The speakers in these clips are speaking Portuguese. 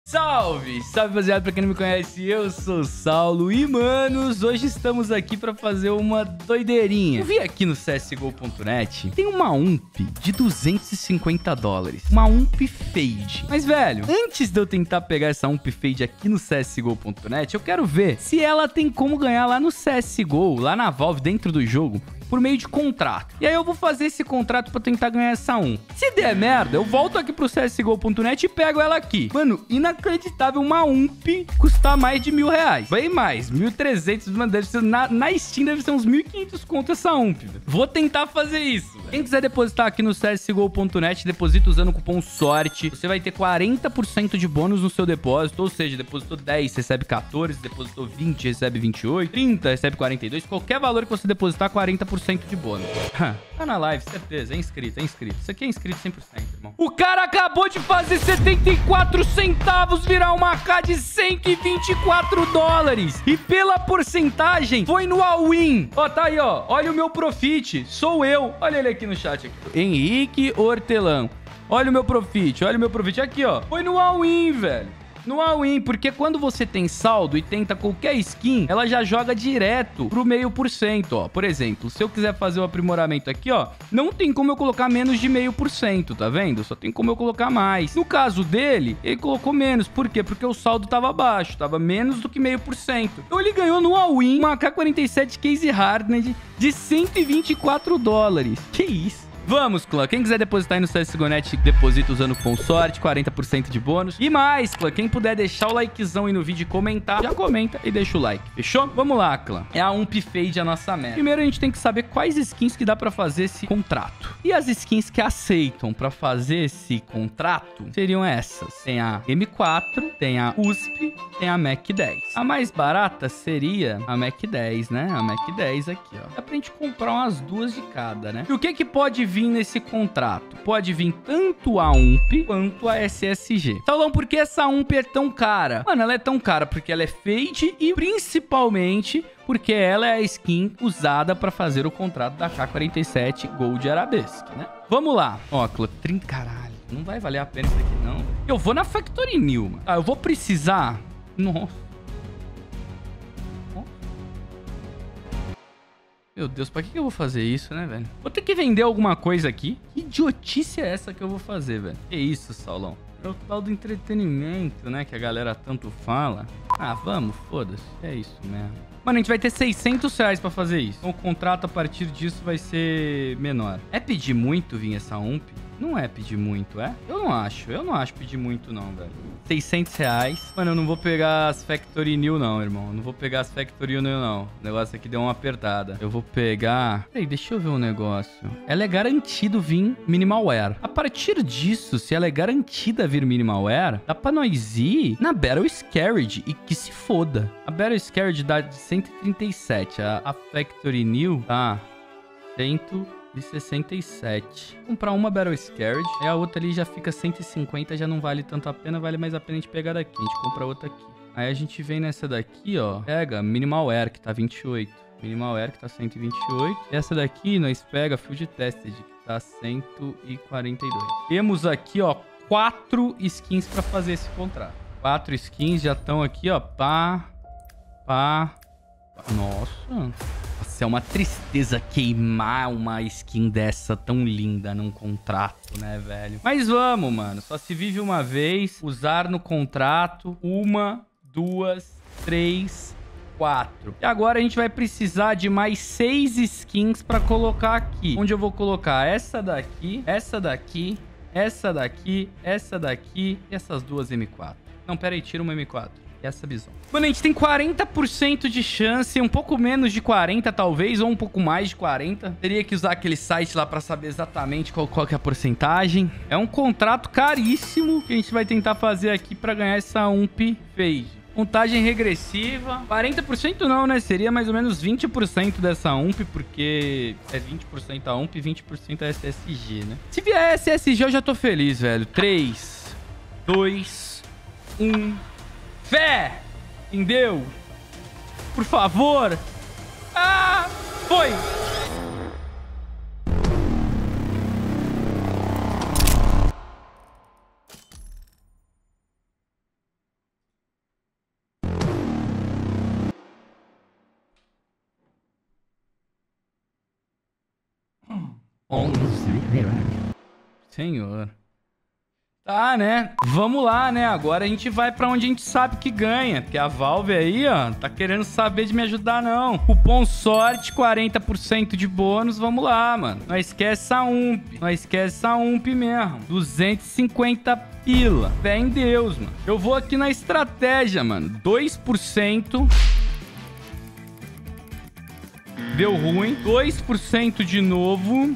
Salve! Salve, rapaziada, pra quem não me conhece, eu sou o Saulo e, manos, hoje estamos aqui pra fazer uma doideirinha. Eu vi aqui no CSGO.net, tem uma UMP de $250, uma UMP Fade. Mas, velho, antes de eu tentar pegar essa UMP Fade aqui no CSGO.net, eu quero ver se ela tem como ganhar lá no CSGO, lá na Valve, dentro do jogo, por meio de contrato. E aí eu vou fazer esse contrato pra tentar ganhar essa Se der merda, eu volto aqui pro CSGO.net e pego ela aqui. Mano, inacreditável uma UMP custar mais de R$1.000. Bem mais, 1.300, mano, deve ser, na Steam deve ser uns 1.500 conto essa UMP. Vou tentar fazer isso. Quem quiser depositar aqui no CSGO.net, deposita usando o cupom SORTE. Você vai ter 40% de bônus no seu depósito, ou seja, depositou 10, recebe 14, depositou 20, recebe 28, 30, recebe 42. Qualquer valor que você depositar, 40% de bônus. Tá na live, certeza. É inscrito, é inscrito. Isso aqui é inscrito 100%, irmão. O cara acabou de fazer 74 centavos virar uma K de $124. E pela porcentagem, foi no all-in. Ó, tá aí, ó. Olha o meu profit. Sou eu. Olha ele aqui no chat. Aqui. Henrique Hortelão. Olha o meu profit. Olha o meu profit. Aqui, ó. Foi no all-in, velho. No all-in, porque quando você tem saldo e tenta qualquer skin, ela já joga direto pro 0,5%, ó. Por exemplo, se eu quiser fazer o aprimoramento aqui, ó, não tem como eu colocar menos de 0,5%, tá vendo? Só tem como eu colocar mais. No caso dele, ele colocou menos. Por quê? Porque o saldo tava baixo, tava menos do que 0,5%. Então ele ganhou no all-in uma AK-47 Case Hardened de $124. Que isso? Vamos, clã. Quem quiser depositar aí no CSGO.net, deposita usando o cupom SORTE, 40% de bônus. E mais, clã. Quem puder deixar o likezão aí no vídeo e comentar, já comenta e deixa o like. Fechou? Vamos lá, clã. É a UMP Fade a nossa meta. Primeiro a gente tem que saber quais skins que dá pra fazer esse contrato. E as skins que aceitam pra fazer esse contrato seriam essas. Tem a M4, tem a USP, tem a Mac 10. A mais barata seria a Mac 10, né? A Mac 10 aqui, ó. Dá pra gente comprar umas duas de cada, né? E o que que pode vir nesse contrato? Pode vir tanto a UMP quanto a SSG. Saulão, por que essa UMP é tão cara? Mano, ela é tão cara porque ela é Fade e principalmente porque ela é a skin usada pra fazer o contrato da K-47 Gold Arabesque, né? Vamos lá. Ó, 30... Caralho, não vai valer a pena isso aqui, não. Eu vou na Factory New, mano. Ah, eu vou precisar... Nossa. Meu Deus, pra que eu vou fazer isso, né, velho? Vou ter que vender alguma coisa aqui. Que idiotice é essa que eu vou fazer, velho? Que isso, Saulão? É o tal do entretenimento, né, que a galera tanto fala. Ah, vamos, foda-se. É isso mesmo. Mano, a gente vai ter R$600 pra fazer isso. Então, o contrato a partir disso vai ser menor. É pedir muito vir essa UMP? Não é pedir muito, é? Eu não acho pedir muito não, velho. R$600. Mano, eu não vou pegar as Factory New não, irmão. Eu não vou pegar as Factory New não. O negócio aqui deu uma apertada. Eu vou pegar... Peraí, deixa eu ver um negócio. Ela é garantido vir Minimalware. A partir disso, se ela é garantida vir Minimalware, dá pra nós ir na Battle Scared e que se foda. A Battle Scared dá de 137. A Factory New tá 167. Comprar uma Battle Scared. E a outra ali já fica 150, já não vale tanto a pena. Vale mais a pena a gente pegar daqui. A gente compra outra aqui. Aí a gente vem nessa daqui, ó. Pega Minimalware, que tá 28. Minimalware, que tá 128. Essa daqui nós pega Field Tested, que tá 142. Temos aqui, ó, 4 skins pra fazer esse contrato. 4 skins já estão aqui, ó. Nossa, é uma tristeza queimar uma skin dessa tão linda num contrato, né, velho? Mas vamos, mano. Só se vive uma vez. Usar no contrato 1, 2, 3, 4. E agora a gente vai precisar de mais 6 skins pra colocar aqui. Onde eu vou colocar essa daqui, essa daqui, essa daqui, essa daqui e essas duas M4. Não, pera aí, tira uma M4. Essa bison. Mano, a gente tem 40% de chance, um pouco menos de 40 talvez, ou um pouco mais de 40. Teria que usar aquele site lá pra saber exatamente qual que é a porcentagem. É um contrato caríssimo que a gente vai tentar fazer aqui pra ganhar essa UMP Fade. Contagem regressiva. 40% não, né? Seria mais ou menos 20% dessa UMP, porque é 20% a UMP e 20% a SSG, né? Se vier SSG, eu já tô feliz, velho. 3, 2, 1... Fé em Deus. Por favor. Ah, foi. 11. Senhor. Tá, né? Vamos lá, né? Agora a gente vai pra onde a gente sabe que ganha. Porque a Valve aí, ó, tá querendo saber de me ajudar, não. Cupom sorte, 40% de bônus. Vamos lá, mano. Não esquece a UMP. Não esquece a UMP mesmo. 250 pila. Fé em Deus, mano. Eu vou aqui na estratégia, mano. 2%. Deu ruim. 2% de novo.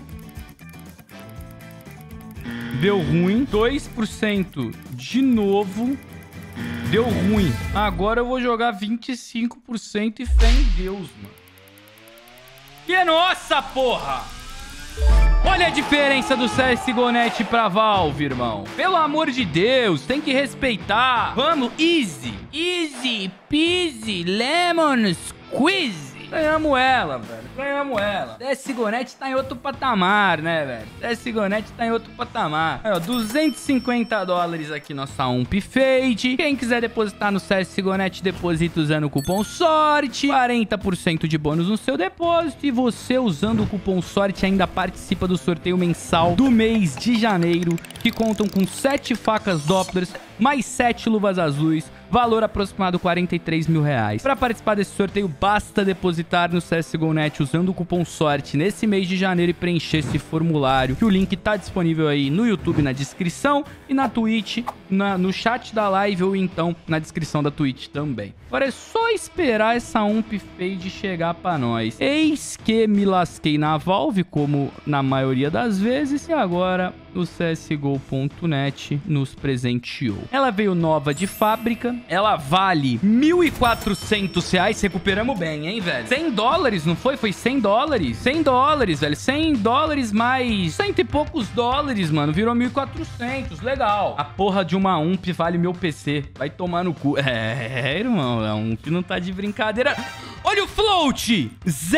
Deu ruim. 2% de novo. Deu ruim. Agora eu vou jogar 25% e fé em Deus, mano. Que é nossa, porra! Olha a diferença do CSGO.net pra Valve, irmão. Pelo amor de Deus, tem que respeitar. Vamos, easy. Easy peasy lemon squeeze. Ganhamos ela, velho. Ganhamos ela. CSGO.net tá em outro patamar, né, velho? CSGO.net tá em outro patamar. Aí, ó, $250 aqui nossa UMP Fade. Quem quiser depositar no CSGO.net, deposita usando o cupom SORTE. 40% de bônus no seu depósito. E você, usando o cupom SORTE, ainda participa do sorteio mensal do mês de janeiro, que contam com 7 facas Dopplers, mais 7 luvas azuis. Valor aproximado R$43 mil. Para participar desse sorteio, basta depositar no CSGO.net usando o cupom SORTE nesse mês de janeiro e preencher esse formulário, que o link tá disponível aí no YouTube na descrição e na Twitch, no chat da live ou então na descrição da Twitch também. Agora é só esperar essa UMP Fade chegar pra nós. Eis que me lasquei na Valve, como na maioria das vezes, e agora o CSGO.net nos presenteou. Ela veio nova de fábrica, ela vale R$1.400, recuperamos bem, hein, velho? $100, não foi? Foi $100? $100, velho. $100 mais 100 e poucos dólares, mano. Virou 1.400, legal. A porra de uma UMP vale meu PC. Vai tomar no cu. É, irmão, a UMP não tá de brincadeira. Olha o float!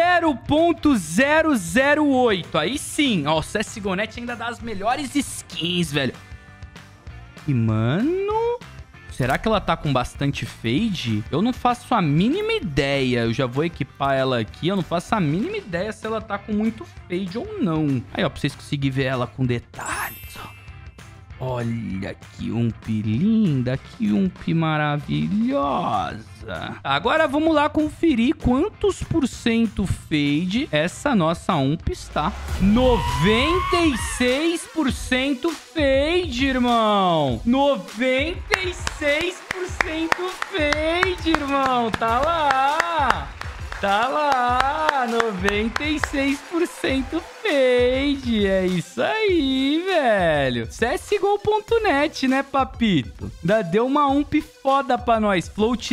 0.008. Aí sim, ó, o CSGO.net ainda dá as melhores skins, velho. E, mano... será que ela tá com bastante fade? Eu não faço a mínima ideia. Eu já vou equipar ela aqui. Eu não faço a mínima ideia se ela tá com muito fade ou não. Aí, ó, pra vocês conseguirem ver ela com detalhes, ó. Olha que UMP linda, que UMP maravilhosa. Agora vamos lá conferir quantos % fade essa nossa UMP está. 96% fade, irmão. 96% fade, irmão. Tá lá. Tá lá, 96% fade. É isso aí, velho. CSGO.net, né, papito? Ainda deu uma UMP foda pra nós. Float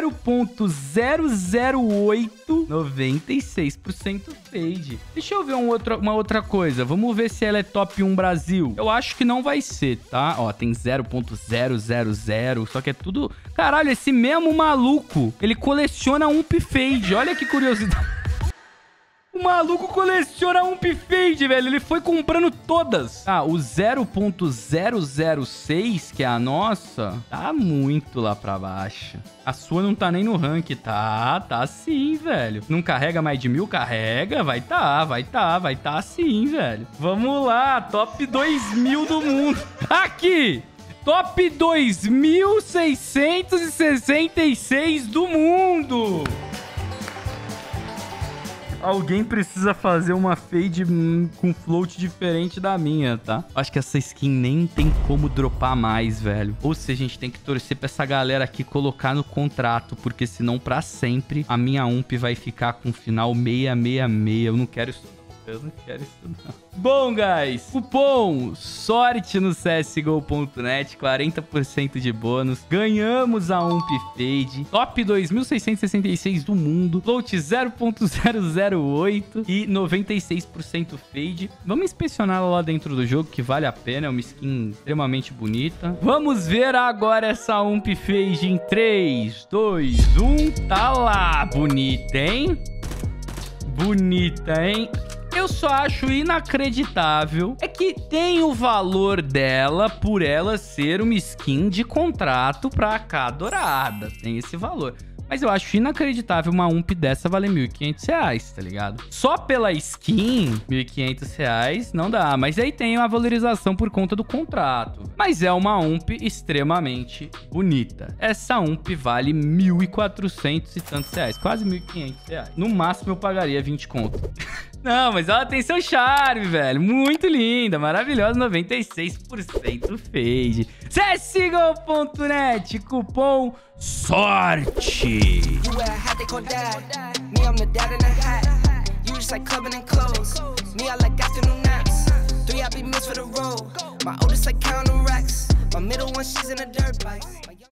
0.008. 96% fade. Deixa eu ver uma outra coisa. Vamos ver se ela é top 1 Brasil. Eu acho que não vai ser, tá? Ó, tem 0.000. Só que é tudo... Caralho, esse mesmo maluco, ele coleciona UMP Fade. Olha que curiosidade. O maluco coleciona UMP Fade, velho. Ele foi comprando todas. Ah, o 0.006, que é a nossa, tá muito lá pra baixo. A sua não tá nem no rank. Tá sim, velho. Não carrega mais de 1000? Carrega. Vai tá sim, velho. Vamos lá, top 2000 do mundo. Aqui! Top 2666 do mundo. Alguém precisa fazer uma fade com float diferente da minha, tá? Acho que essa skin nem tem como dropar mais, velho. Ou seja, a gente tem que torcer pra essa galera aqui colocar no contrato, porque senão pra sempre a minha UMP vai ficar com final 666. Eu não quero isso. Eu não quero isso, não. Bom, guys, cupom SORTE no CSGO.net, 40% de bônus. Ganhamos a UMP Fade. Top 2666 do mundo. Float 0.008 e 96% fade. Vamos inspecionar ela lá dentro do jogo, que vale a pena. É uma skin extremamente bonita. Vamos ver agora essa UMP Fade em 3, 2, 1. Tá lá, bonita, hein? Bonita, hein? Eu só acho inacreditável é que tem o valor dela por ela ser uma skin de contrato pra AK dourada. Tem esse valor. Mas eu acho inacreditável uma UMP dessa valer R$1.500, tá ligado? Só pela skin, R$1.500 não dá. Mas aí tem uma valorização por conta do contrato. Mas é uma UMP extremamente bonita. Essa UMP vale 1.400 e tantos reais, quase R$1.500. No máximo eu pagaria 20 conto. Não, mas ela tem seu charme, velho. Muito linda, maravilhosa, 96% fade. CSGO.net, cupom SORTE. My oldest like counting racks. My middle one, she's in a dirt bike.